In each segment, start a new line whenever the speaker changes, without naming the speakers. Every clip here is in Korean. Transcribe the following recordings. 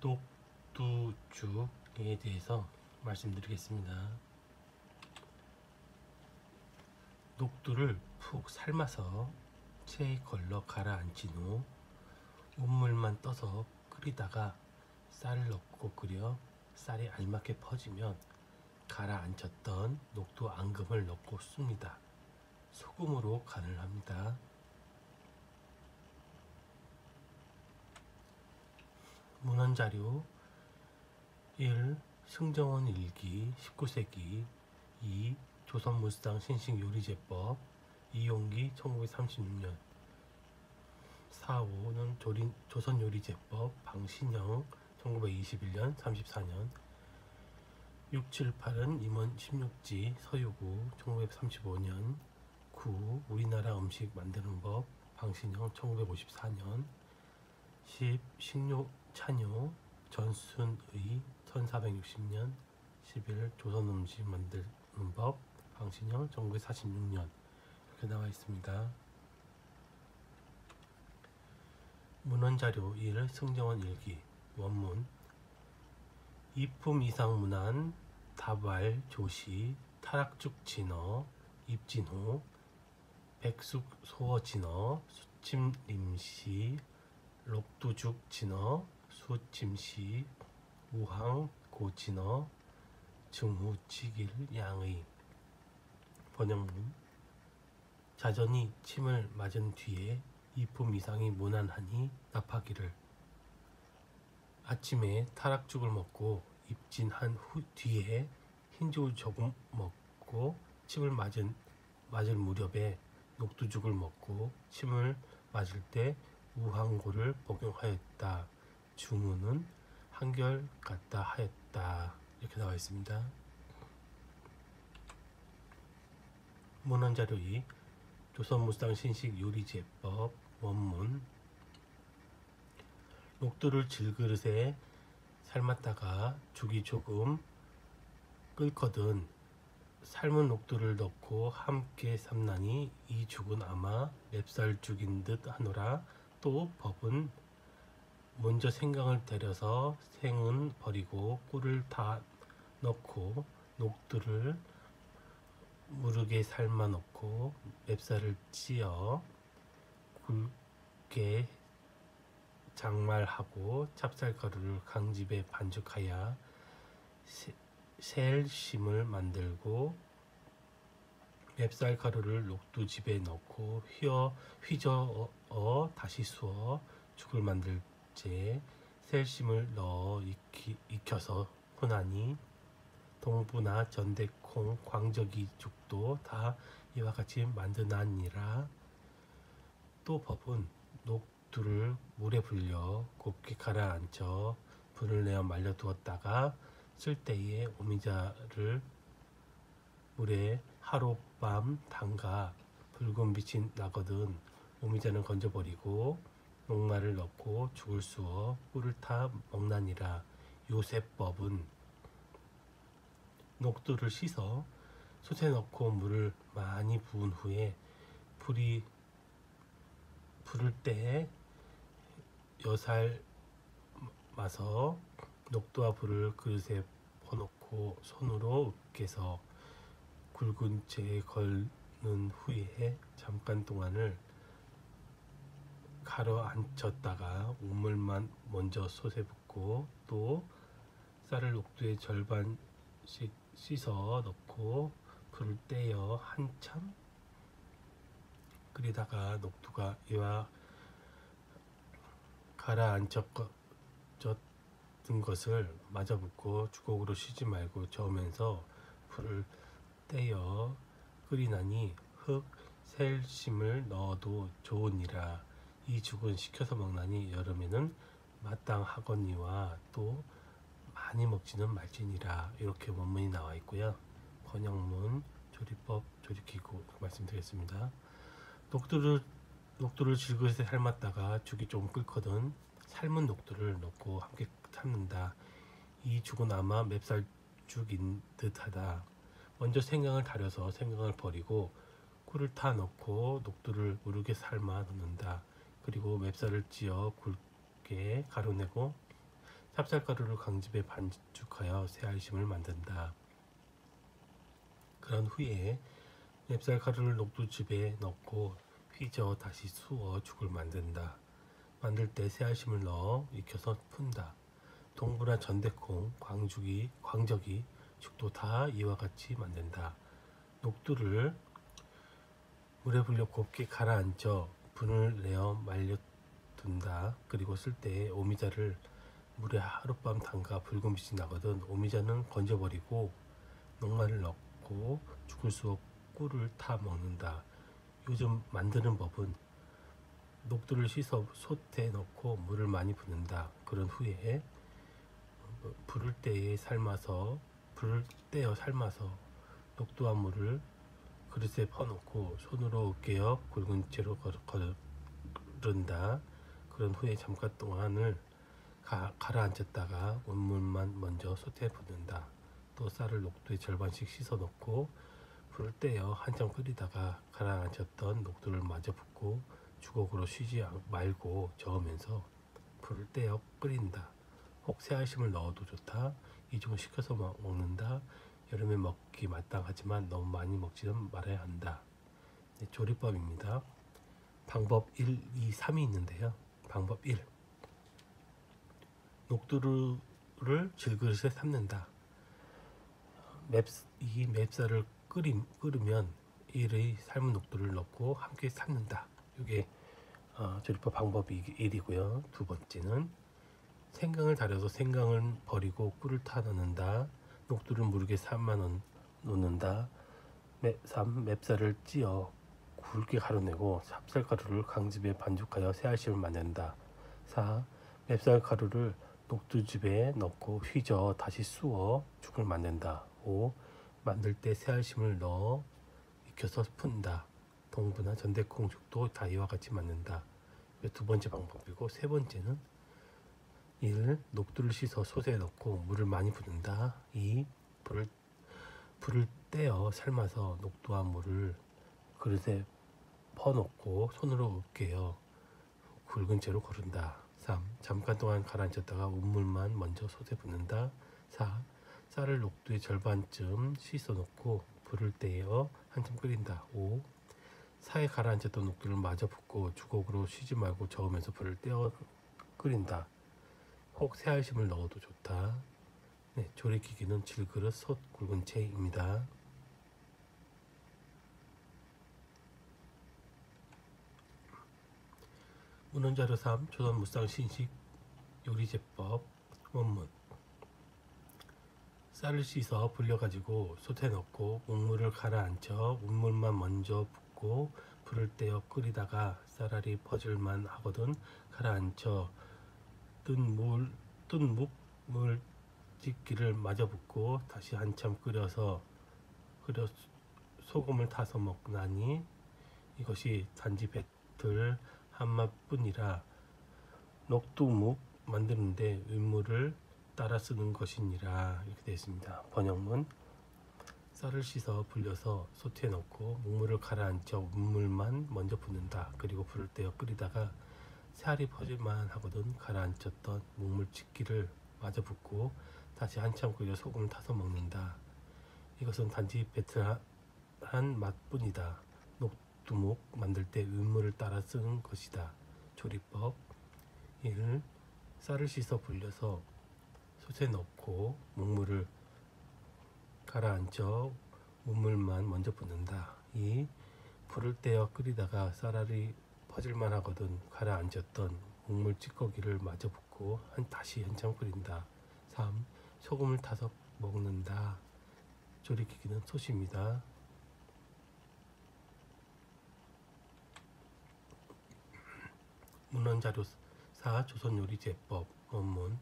녹두죽에 대해서 말씀드리겠습니다. 녹두를 푹 삶아서 체에 걸러 가라앉힌 후 우물만 떠서 끓이다가 쌀을 넣고 끓여 쌀이 알맞게 퍼지면 가라앉혔던 녹두 앙금을 넣고 씁니다. 소금으로 간을 합니다. 문헌자료 1. 승정원 일기 19세기 2. 조선무쌍 신식요리제법 이용기 1936년 4. 5는 조선요리제법 방신영 1921년 34년 6, 7, 8은 임원 16지 서유구 1935년 9. 우리나라 음식 만드는 법 방신영 1954년 10. 식료 찬요 전순의 1460년 11. 조선 음식 만드는 법 방신영 1946년 이렇게 나와 있습니다. 문헌자료 1. 승정원 일기 원문 이품 이상 문안 다발 조시 타락죽 진어 입진호 백숙 소어 진어 수침림시 녹두죽 진어 수침시 우항 고진어 증후치길 양의 번역문 자전이 침을 맞은 뒤에 이품 이상이 무난하니 답하기를 아침에 타락죽을 먹고 입진한 뒤에 흰죽을 조금 먹고 침을 맞을 무렵에 녹두죽을 먹고 침을 맞을 때 우항고를 복용하였다. 중후는 한결 같다 하였다. 이렇게 나와 있습니다. 문헌자료 2. 조선무쌍 신식 요리제법 원문 녹두를 질그릇에 삶았다가 죽이 조금 끓거든 삶은 녹두를 넣고 함께 삶나니 이 죽은 아마 맵쌀죽인 듯 하노라. 또 법은 먼저 생강을 데려서 생은 버리고 꿀을 다 넣고 녹두를 무르게 삶아 넣고 맵쌀을 찌어 굵게 장말하고 찹쌀가루를 강집에 반죽하여 셀심을 만들고 맵쌀가루를 녹두집에 넣고 휘저어 다시 수어 죽을 만들 때 셀심을 넣어 익혀서 혼하니 동부나 전대콩 광저기 죽도 다 이와 같이 만드나니라. 또 법은 녹두를 물에 불려 곱게 가라앉혀 불을 내어 말려 두었다가 쓸 때에 오미자를 물에 하룻밤 담가 붉은 빛이 나거든 오미자는 건져버리고 녹말을 넣고 죽을 수어 꿀을 타 먹나니라. 요새법은 녹두를 씻어 솥에 넣고 물을 많이 부은 후에 부를 때에 여살 마서 녹두와 불을 그릇에 퍼놓고 손으로 으깨서 굵은 채에 걸는 후에 잠깐 동안을 가라앉혔다가 우물만 먼저 솥에 붓고 또 쌀을 녹두의 절반씩 씻어 넣고 불을 떼어 한참 끓이다가 녹두가 이와 가라앉혔던 것을 마저 붓고 주걱으로 쉬지 말고 저으면서 불을 떼어 끓이나니 흙 셀심을 넣어도 좋으니라. 이 죽은 식혀서 먹나니 여름에는 마땅하거니와 또 많이 먹지는 말지니라. 이렇게 원문이 나와 있고요. 번역문 조리법 조리기구 말씀드리겠습니다. 녹두를 질그릇에 삶았다가 죽이 조금 끓거든 삶은 녹두를 넣고 함께 삶는다. 이 죽은 아마 맵쌀죽인 듯하다. 먼저 생강을 다려서 생강을 버리고 꿀을 타 넣고 녹두를 무르게 삶아 넣는다. 그리고 맵쌀을 찌어 굵게 가루내고 찹쌀가루를 강즙에 반죽하여 새알심을 만든다. 그런 후에 맵쌀가루를 녹두즙에 넣고 휘저어 다시 수어 죽을 만든다. 만들 때 새알심을 넣어 익혀서 푼다. 동부나 전대콩, 광적이, 죽도 다 이와 같이 만든다. 녹두를 물에 불려 곱게 가라앉혀 분을 내어 말려둔다. 그리고 쓸 때 오미자를 물에 하룻밤 담가 붉은 빛이 나거든 오미자는 건져버리고 녹말을 넣고 죽을 수 꿀을 타 먹는다. 요즘 만드는 법은 녹두를 씻어 솥에 넣고 물을 많이 붓는다. 그런 후에 불을 떼어 삶아서 녹두와 물을 그릇에 퍼놓고 손으로 으깨어 굵은 채로 거른다. 그런 후에 잠깐 동안을 가라앉혔다가 온물만 먼저 솥에 붓는다. 또 쌀을 녹두에 절반씩 씻어 넣고 불을 떼어 한참 끓이다가 가라앉혔던 녹두를 마저 붓고 주걱으로 쉬지 말고 저으면서 불을 떼어 끓인다. 혹 새알심을 넣어도 좋다. 이 중은 식혀서 먹는다. 여름에 먹기 마땅하지만 너무 많이 먹지는 말아야 한다. 네, 조리법입니다. 방법 1, 2, 3이 있는데요. 방법 1. 녹두를 질그릇에 삶는다. 이 맵쌀을 끓으면 이의 삶은 녹두를 넣고 함께 삶는다. 이게 조리법 방법이 1이고요. 두 번째는 생강을 달여서 생강을 버리고 꿀을 타 넣는다. 녹두를 무르게 삶아 놓는다. 3. 맵쌀을 찌어 굵게 가루내고 찹쌀가루를 강즙에 반죽하여 새알심을 만든다. 4. 맵쌀가루를 녹두즙에 넣고 휘저어 다시 수어 죽을 만든다. 5. 만들 때 새알심을 넣어 익혀서 푼다. 동부나 전대콩 죽도 다 이와 같이 만든다. 두 번째 방법이고 세 번째는 1. 녹두를 씻어 솥에 넣고 물을 많이 붓는다. 2. 불을 떼어 삶아서 녹두와 물을 그릇에 퍼놓고 손으로 으깨어 굵은 채로 거른다. 3. 잠깐 동안 가라앉혔다가 온물만 먼저 솥에 붓는다. 4. 쌀을 녹두의 절반쯤 씻어 놓고 불을 떼어 한참 끓인다. 5. 사에 가라앉혔던 녹두를 마저 붓고 주걱으로 쉬지 말고 저으면서 불을 떼어 끓인다. 혹 새알심을 넣어도 좋다. 네, 조리기기는 질그릇, 솥, 굵은 채입니다. 문헌자료 3. 조선 무쌍 신식 요리제법 원문. 쌀을 씻어 불려가지고 솥에 넣고 묵물을 가라앉혀 묵물만 먼저 붓고 불을 떼어 끓이다가 쌀알이 퍼질만 하거든 가라앉혀 뜬 묵물찍기를 마저 붓고 다시 한참 끓여 소금을 타서 먹나니 이것이 단지 뱉을 한맛뿐이라 녹두묵 만드는데 윗물을 따라 쓰는 것이니라. 이렇게 되어 있습니다. 번역문. 쌀을 씻어 불려서 솥에 넣고 묵물을 가라앉혀 묵물만 먼저 붓는다. 그리고 불을 떼어 끓이다가 새알이 퍼질만 하거든 가라앉혔던 묵물찍기를 마저 붓고 다시 한참 끓여 소금을 타서 먹는다. 이것은 단지 배틀한 맛뿐이다. 녹두묵 만들 때 윗물을 따라 쓰는 것이다. 조리법 1. 쌀을 씻어 불려서 솥에 넣고 묵물을 가라앉혀 묵물만 먼저 붓는다. 2. 불을 떼어 끓이다가 쌀알이 퍼질만 하거든 가라앉았던 묵물 찌꺼기를 마저 붓고 다시 한참 끓인다. 3. 소금을 타서 먹는다. 조리기기는 솥입니다. 문헌자료 4. 조선요리제법 원문.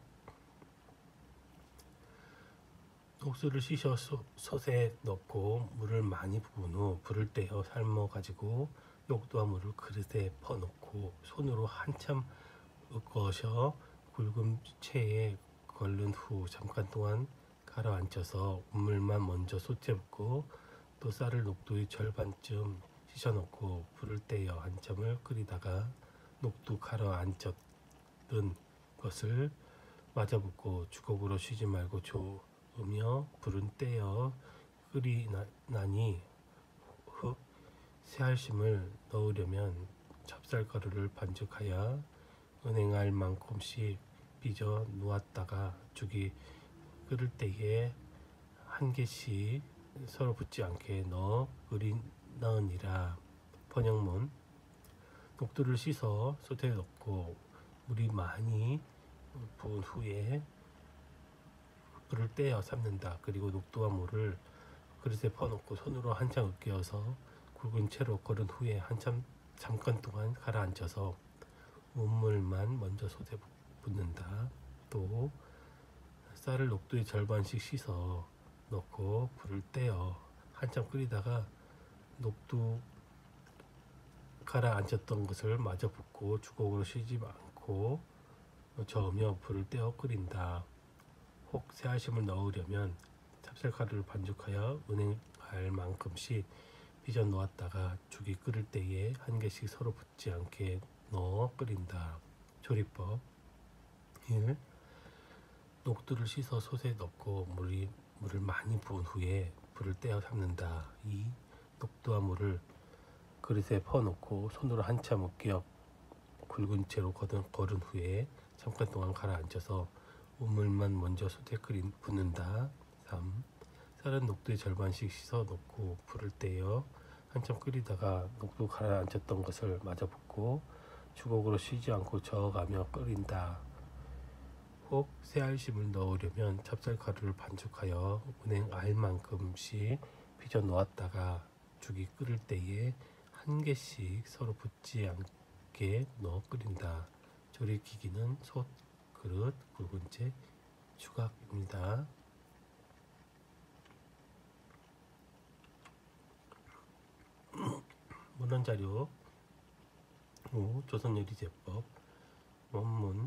녹두를 씻어 솥에 넣고 물을 많이 부은 후 불을 떼어 삶아 가지고 녹두와 물을 그릇에 퍼놓고 손으로 한참 으꿔서 굵은 채에 걸른 후 잠깐 동안 가라앉혀서 물만 먼저 솥에 붓고 또 쌀을 녹두의 절반쯤 씻어놓고 불을 떼어 한참을 끓이다가 녹두 가라앉혔던 것을 마저 붓고 주걱으로 쉬지 말고 저으며 불은 떼어 끓이나니 흙 새알심을 넣으려면 찹쌀가루를 반죽하여 은행알 만큼씩 빚어 놓았다가 죽이 끓을 때에 한 개씩 서로 붙지 않게 넣어 끓이느니라. 번역문. 녹두를 씻어 솥에 넣고 물이 많이 부은 후에 불을 떼어 삶는다. 그리고 녹두와 물을 그릇에 퍼놓고 손으로 한참 으깨어서 굵은 채로 걸은 후에 잠깐 동안 가라앉혀서 온물만 먼저 솥에 붓는다. 또 쌀을 녹두의 절반씩 씻어 넣고 불을 떼어 한참 끓이다가 녹두 가라앉혔던 것을 마저 붓고 주걱으로 쉬지 않고 저으며 불을 떼어 끓인다. 혹 새알심을 넣으려면 찹쌀가루를 반죽하여 은행알만큼씩 빚어 놓았다가 죽이 끓을 때에 한 개씩 서로 붙지 않게 넣어 끓인다. 조리법. 1. 녹두를 씻어 솥에 넣고 물을 많이 부은 후에 불을 떼어 삶는다. 2. 녹두와 물을 그릇에 퍼놓고 손으로 한참 으깨어 굵은 채로 걸은 후에 잠깐 동안 가라앉혀서 우물만 먼저 솥에 붓는다. 3. 쌀은 녹두의 절반씩 씻어 넣고 불을 떼어 한참 끓이다가 녹두 가라앉혔던 것을 마저 붓고 주걱으로 쉬지 않고 저어가며 끓인다. 혹 새알심을 넣으려면 찹쌀가루를 반죽하여 은행알만큼씩 빚어 놓았다가 죽이 끓을 때에 한 개씩 서로 붙지 않게 넣어 끓인다. 조리기기는 솥, 그릇, 굵은 채, 주걱입니다. 문헌자료 5. 조선요리제법. 원문.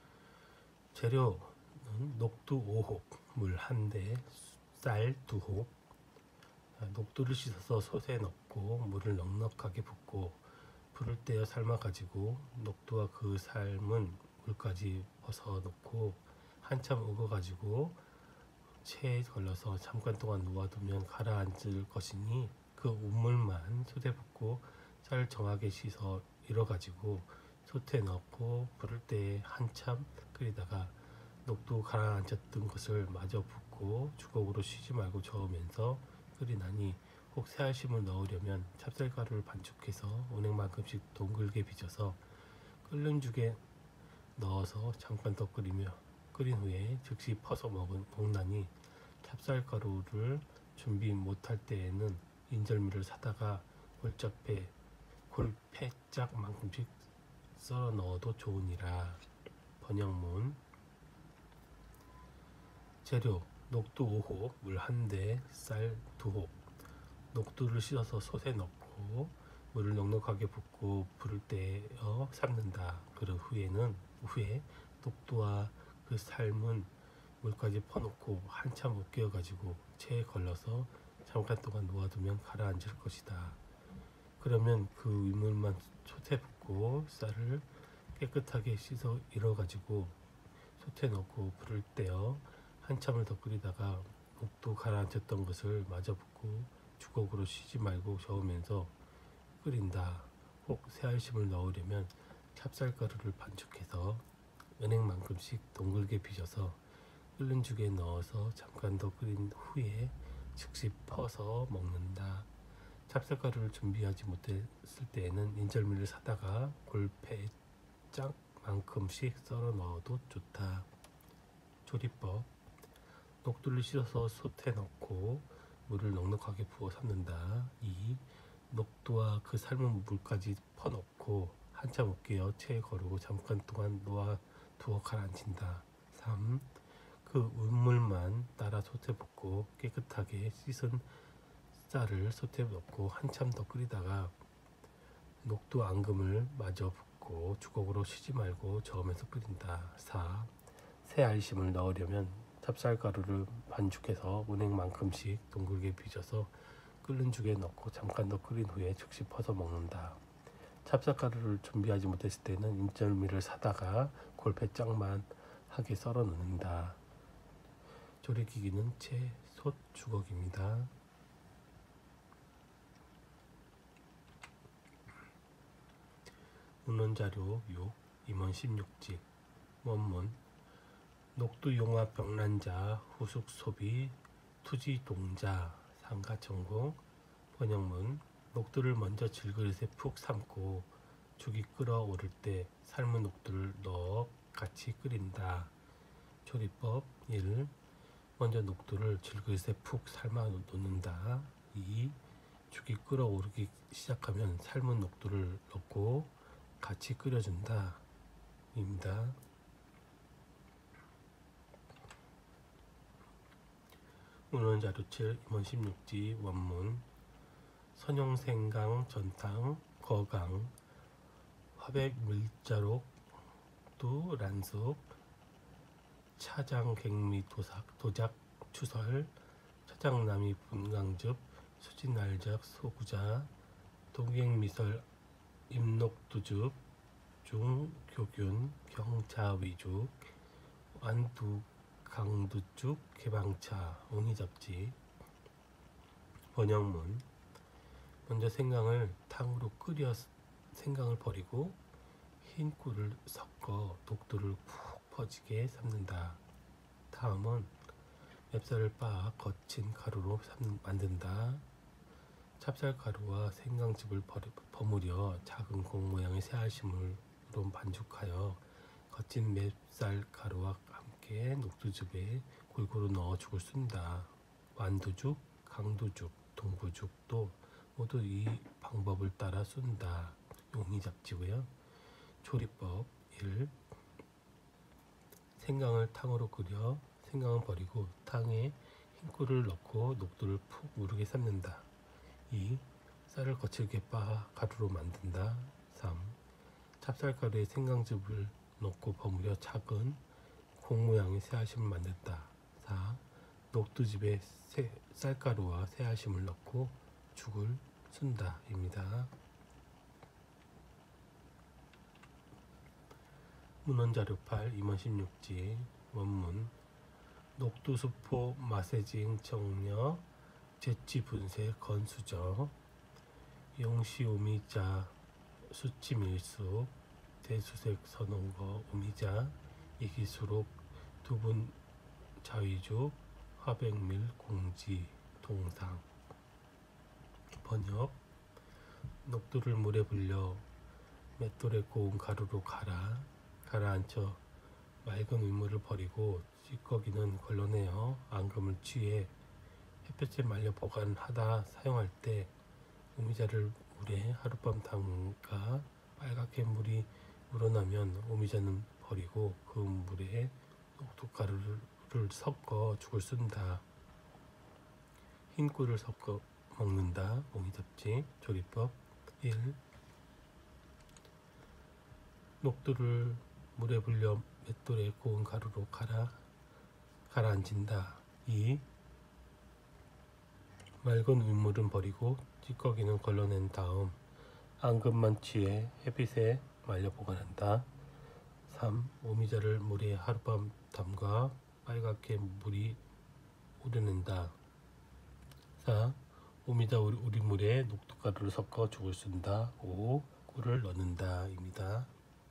재료는 녹두 5홉, 물 1대, 쌀 2홉. 녹두를 씻어서 솥에 넣고 물을 넉넉하게 붓고 불을 떼어 삶아가지고 녹두와 그 삶은 물까지 벗어 넣고 한참 우거가지고 체에 걸러서 잠깐 동안 놓아두면 가라앉을 것이니 그 우물만 솥에 붓고 쌀을 정하게 씻어 일어가지고 솥에 넣고 불을 떼 한참 끓이다가 녹두 가라앉았던 것을 마저 붓고 주걱으로 쉬지 말고 저으면서 끓이나니 혹 새알심을 넣으려면 찹쌀가루를 반죽해서 은행만큼씩 동글게 빚어서 끓는 죽에 넣어서 잠깐 더 끓인 후에 즉시 퍼서 먹나니 찹쌀가루를 준비 못할 때에는 인절미를 사다가 골패짝만큼씩 썰어 넣어도 좋으니라. 번역문. 재료 녹두 5홉, 물 1대, 쌀 2홉. 녹두를 씻어서 솥에 넣고 물을 넉넉하게 붓고 불을 떼어 삶는다. 그런 후에 녹두와 그 삶은 물까지 퍼놓고 한참 으깨어가지고 체에 걸러서 잠깐 동안 놓아두면 가라앉을 것이다. 그러면 그 물만 솥에 붓고 쌀을 깨끗하게 씻어 일어가지고 솥에 넣고 불을 떼어 한참을 더 끓이다가 녹두 가라앉혔던 것을 마저 붓고 주걱으로 쉬지 말고 저으면서 끓인다. 혹 새알심을 넣으려면 찹쌀가루를 반죽해서 은행만큼씩 동글게 빚어서 끓는 죽에 넣어서 잠깐 더 끓인 후에 즉시 퍼서 먹는다. 찹쌀가루를 준비하지 못했을 때에는 인절미를 사다가 골패짝만큼씩 썰어 넣어도 좋다. 조리법. 녹두를 씻어서 솥에 넣고 물을 넉넉하게 부어 삶는다. 2. 녹두와 그 삶은 물까지 퍼넣고 한참 으깨어 체에 거르고 잠깐 동안 놓아두어 가라앉힌다. 3. 그 우물만 따라 솥에 붓고 깨끗하게 씻은 쌀을 솥에 넣고 한참 더 끓이다가 녹두 앙금을 마저 붓고 주걱으로 쉬지 말고 저으면서 끓인다. 4. 새 알심을 넣으려면 찹쌀가루를 반죽해서 은행만큼씩 동글게 빚어서 끓는 죽에 넣고 잠깐 더 끓인 후에 즉시 퍼서 먹는다. 찹쌀가루를 준비하지 못했을 때는 인절미를 사다가 골패짝만 하게 썰어 넣는다. 조리기기는 채솥 주걱입니다. 문헌자료 6, 임원 16지. 원문 녹두용화 병란자 후숙 소비 투지 동자 상가 전공. 번역문 녹두를 먼저 질그릇에 푹 삶고 죽이 끓어오를 때 삶은 녹두를 넣어 같이 끓인다. 조리법 1. 먼저 녹두를 질그릇에 푹 삶아 놓는다. 2. 죽이 끓어오르기 시작하면 삶은 녹두를 넣고 같이 끓여준다. 입니다. 문헌자료 7, 임원 16지. 원문 선용생강 전탕 거강 화백 밀자록 두 란숙 차장갱미 도작 추설 차장나미 분강즙 수진알작 소구자 동갱미설 임녹두즙 중교균 경차위죽 완두 강두죽 개방차 옹이잡지. 번역문 먼저 생강을 탕으로 끓여 생강을 버리고 흰 꿀을 섞어 녹두를 푹 퍼지게 삶는다. 다음은 맵쌀을 빻아 거친 가루로 만든다. 찹쌀가루와 생강즙을 버무려 작은 공 모양의 새알심으로 반죽하여 거친 맵쌀가루와 함께 녹두즙에 골고루 넣어 죽을 쓴다. 완두죽, 강두죽, 동부죽도 모두 이 방법을 따라 쏜다. 용이잡지고요. 조리법 1. 생강을 탕으로 끓여 생강은 버리고 탕에 흰꿀을 넣고 녹두를 푹 무르게 삶는다. 2. 쌀을 거칠게 빻아 가루로 만든다. 3. 찹쌀가루에 생강즙을 넣고 버무려 작은 공 모양의 새알심을 만든다. 4. 녹두즙에 쌀가루와 새알심을 넣고 죽을 쓴다. 입니다. 문헌자료 8, 임원 16지. 원문 녹두수포 마세징 정려 제치분세 건수저 용시오미자 수치밀수 대수색 선홍거 오미자 이기수록 두분 자위죽 화백밀 공지 동상. 번역 녹두를 물에 불려 맷돌에 고운 가루로 가라앉혀 맑은 윗물을 버리고 찌꺼기는 걸러내어 앙금을 취해 햇볕에 말려 보관하다 사용할 때 오미자를 물에 하룻밤 담가 빨갛게 물이 우러나면 오미자는 버리고 그 물에 녹두가루를 섞어 죽을 쓴다. 흰 꿀을 섞어 먹는다. 옹이잡지. 조리법 1. 녹두를 물에 불려 맷돌에 고운 가루로 가라앉힌다. 2. 맑은 윗물은 버리고 찌꺼기는 걸러낸 다음 앙금만 취해 햇빛에 말려 보관한다. 3. 오미자를 물에 하룻밤 담가 빨갛게 물이 우러낸다. 4. 오미자 우리물에 녹두가루를 섞어 죽을 쓴다. 5. 꿀을 넣는다. 입니다.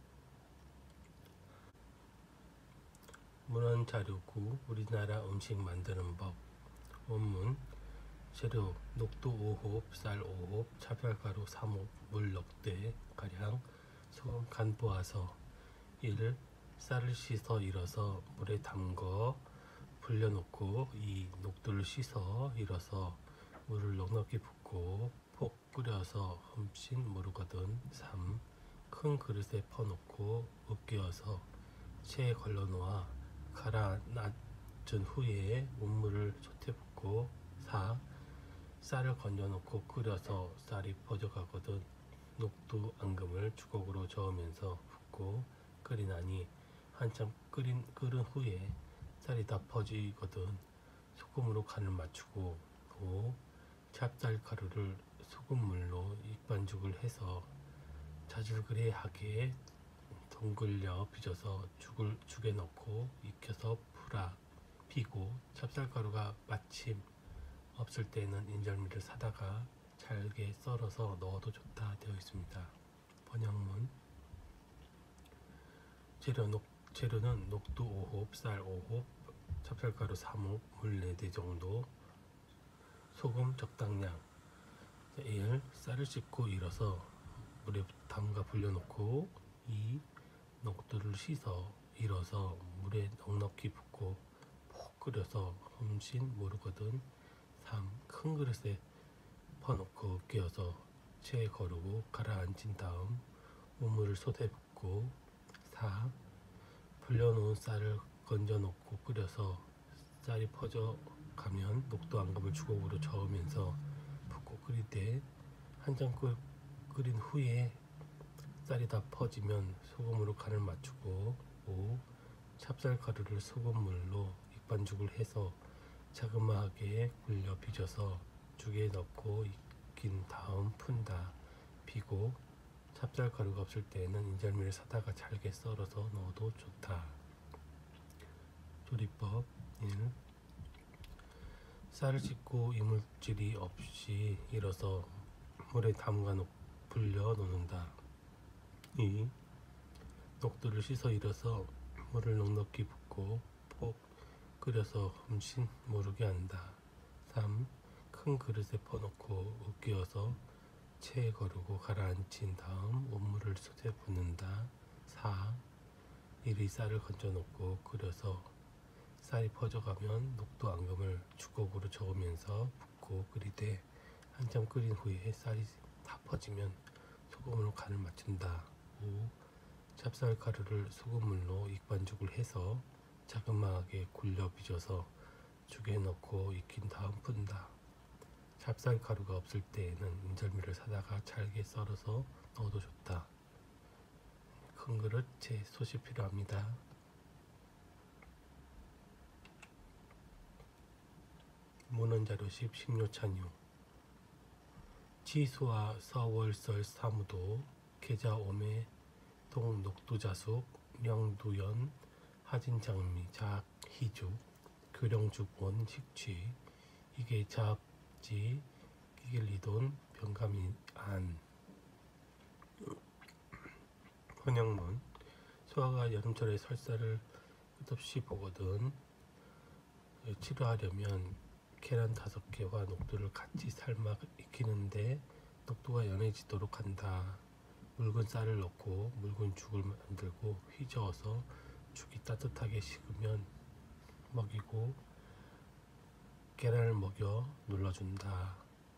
문헌자료 9, 우리나라 음식 만드는 법. 원문 재료 녹두 5홉, 쌀 5홉, 찹쌀가루 3홉, 물 넉대 가량, 소금 간 부어서. 1. 쌀을 씻어 일어서 물에 담궈 불려놓고 2. 녹두를 씻어 일어서 물을 넉넉히 붓고 폭 끓여서 흠씬 무르거든. 3. 큰 그릇에 퍼놓고 으깨어서 체에 걸러놓아 가라앉은 후에 문물을 솥에 붓고. 4. 쌀을 건져놓고 끓여서 쌀이 퍼져가거든 녹두 앙금을 주걱으로 저으면서 붓고 끓이나니 한참 끓은 후에 쌀이 다 퍼지거든 소금으로 간을 맞추고. 5. 찹쌀가루를 소금물로 익반죽을 해서 자질그레하게 동글려 빚어서 죽에 넣고 익혀서 비고 찹쌀가루가 마침 없을 때는 인절미를 사다가 잘게 썰어서 넣어도 좋다 되어 있습니다. 번역문 재료는 녹두 5홉, 쌀 5홉, 찹쌀가루 3홉, 물 4대 정도, 소금 적당량. 1. 쌀을 씻고 일어서 물에 담가 불려놓고 2. 녹두를 씻어 일어서 물에 넉넉히 붓고 푹 끓여서 흠씬 모르거든. 3. 큰 그릇에 퍼놓고 끼워서 체에 거르고 가라앉힌 다음 우물을 솥에 붓고 4. 불려놓은 쌀을 건져놓고 끓여서 쌀이 퍼져가면 녹두 앙금을 주걱으로 저으면서 붓고 끓일 때 한참 끓인 후에 쌀이 다 퍼지면 소금으로 간을 맞추고 5. 찹쌀가루를 소금물로 익반죽을 해서 자그마하게 굴려 빚어서 죽에 넣고 익힌 다음 푼다. 비고 찹쌀가루가 없을 때는 인절미를 사다가 잘게 썰어서 넣어도 좋다. 조리법 1. 쌀을 씻고 이물질이 없이 일어서 물에 담가 불려 놓는다. 2. 녹두를 씻어 일어서 물을 넉넉히 붓고 푹 끓여서 흠씬 모르게 한다. 3. 큰 그릇에 퍼놓고 으깨어서 체에 거르고 가라앉힌 다음 온물을 솥에 붓는다. 4. 이리 쌀을 건져놓고 끓여서 쌀이 퍼져가면 녹두 앙금을 주걱으로 저으면서 붓고 끓이되 한참 끓인 후에 쌀이 다 퍼지면 소금으로 간을 맞춘다. 5. 찹쌀가루를 소금물로 익반죽을 해서 자그마하게 굴려 빚어서 죽에 넣고 익힌 다음 푼다. 찹쌀가루가 없을 때에는 인절미를 사다가 잘게 썰어서 넣어도 좋다. 큰 그릇 제 솥이 필요합니다. 문헌자료십 식료찬유 지수와 서월설 사무도 계자오매 동녹두자숙 명두연 하진장미 작희죽 교령죽원 식취 이게 잡지 기길리돈 병감이안. 번역문 소아가 여름철에 설사를 끝없이 보거든 치료하려면 계란 5개와 녹두를 같이 삶아 익히는데 녹두가 연해지도록 한다. 묽은 쌀을 넣고 묽은 죽을 만들고 휘저어서 죽이 따뜻하게 식으면 먹이고 계란을 먹여 눌러준다.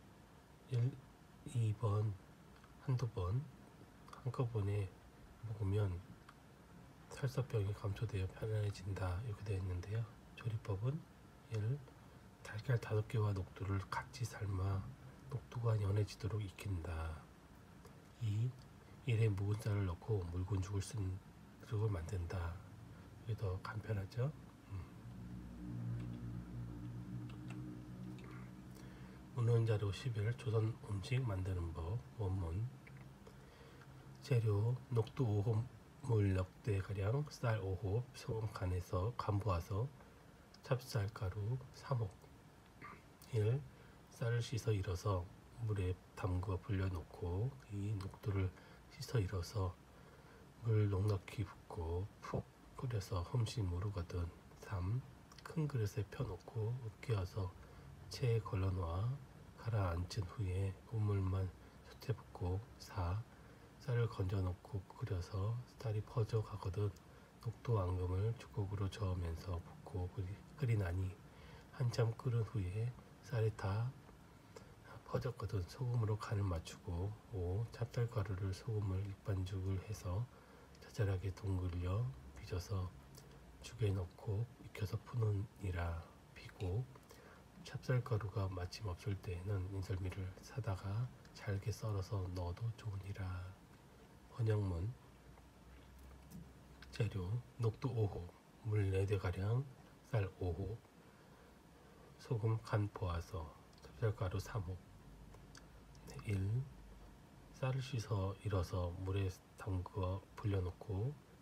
2번 한두 번 한꺼번에 먹으면 설사병이 감소되어 편안해진다. 이렇게 되어 있는데요. 조리법은 1. 달걀 5개와 녹두를 같이 삶아 녹두가 연해지도록 익힌다. 2. 1에 묵은 쌀을 넣고 묽은 죽을 만든다. 이게 더 간편하죠. 문헌자료 11 조선 음식 만드는 법 원문 재료 녹두 5홉 물 넉대가량 쌀 5홉 소금 간해서 간 부어서 찹쌀가루 3홉 1. 쌀을 씻어 일어서 물에 담궈 불려놓고 2. 녹두를 씻어 일어서 물 넉넉히 붓고 푹 끓여서 흠씬 무르거든. 3. 큰 그릇에 펴놓고 으깨어서 체에 걸러놓아 가라앉힌 후에 우물만 솥에 붓고 4. 쌀을 건져놓고 끓여서 쌀이 퍼져 가거든 녹두 앙금을 주걱으로 저으면서 붓고 끓이나니 한참 끓은 후에 쌀이 다 퍼졌거든 소금으로 간을 맞추고 5. 찹쌀가루를 소금을 익반죽을 해서 자잘하게 동글려 빚어서 죽에 넣고 익혀서 푸느니라. 비고 찹쌀가루가 마침 없을 때에는 인절미를 사다가 잘게 썰어서 넣어도 좋으니라. 번역문 재료 녹두 5홉 물 4대가량 쌀 5홉 소금 간 보아서 찹쌀가루 3홉 1. 쌀을 씻어 일어서 물에 담궈 불려놓고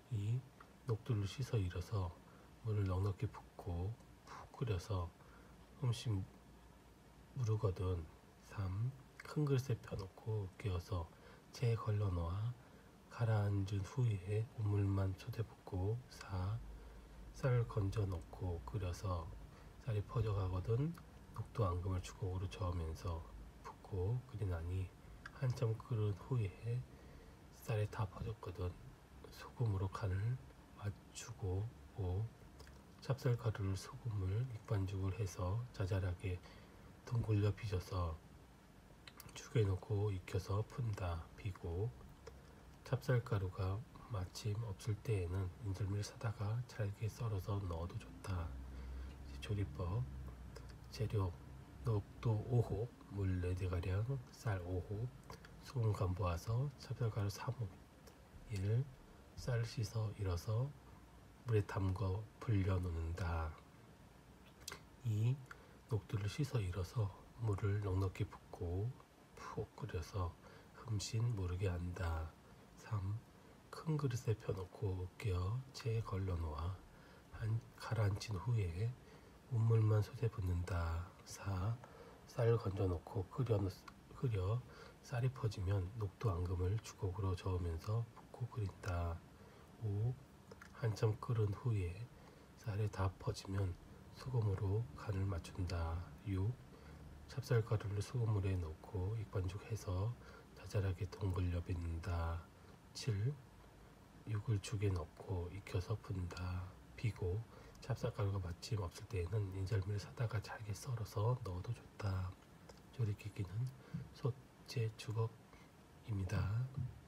2. 녹두를 씻어 일어서 물을 넉넉히 붓고 푹 끓여서 음식 무르거든. 3. 큰 그릇에 펴놓고 깨어서 체에 걸러놓아 가라앉은 후에 우물만 쏟아 붓고. 4. 쌀을 건져 넣고 끓여서 쌀이 퍼져가거든 녹두 앙금을 주걱으로 저으면서 붓고 끓이나니 한참 끓은 후에 쌀이 다 퍼졌거든 소금으로 간을 맞추고. 5. 찹쌀가루를 소금을 익반죽을 해서 자잘하게 둥글려 빚어서 죽에 넣고 익혀서 푼다. 비고. 찹쌀가루가 마침 없을 때에는 인절미를 사다가 잘게 썰어서 넣어도 좋다. 조리법. 재료: 녹두 5홉, 물 4대가량, 쌀 5홉, 소금 간부어서 찹쌀가루 3홉. 1. 쌀을 씻어 일어서 물에 담궈 불려 놓는다. 2. 녹두를 씻어 일어서 물을 넉넉히 붓고 푹 끓여서 흠씬 무르게 한다. 3. 큰 그릇에 펴놓고 으깨어 체에 걸러 놓아 가라앉힌 후에 우물만 솥에 붓는다. 4. 쌀을 건져 놓고 끓여 쌀이 퍼지면 녹두 앙금을 주걱으로 저으면서 붓고 끓인다. 5. 한참 끓은 후에 쌀이 다 퍼지면 소금으로 간을 맞춘다. 6. 찹쌀가루를 소금물에 넣고 익반죽해서 자잘하게 둥글려 빚는다. 7. 육을 죽에 넣고 익혀서 푼다. 비고. 찹쌀가루가 마침 없을 때에는 인절미를 사다가 잘게 썰어서 넣어도 좋다. 조리기기는 솥재 주걱입니다.